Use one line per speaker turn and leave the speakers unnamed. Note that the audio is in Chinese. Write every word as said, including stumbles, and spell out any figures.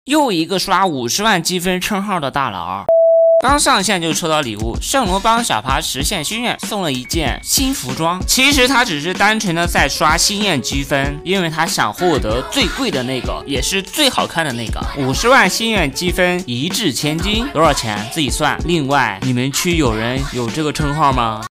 又一个刷五十万积分称号的大佬。刚上线就抽到礼物，圣罗帮小爬实现心愿，送了一件新服装。其实他只是单纯的在刷心愿积分，因为他想获得最贵的那个，也是最好看的那个。五十万心愿积分一掷千金，多少钱自己算。另外，你们区有人有这个称号吗？